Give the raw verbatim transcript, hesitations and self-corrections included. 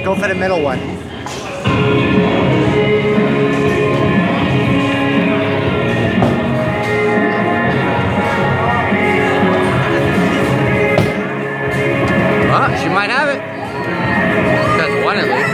Just go for the middle one. Well, she might have it. That's one at least.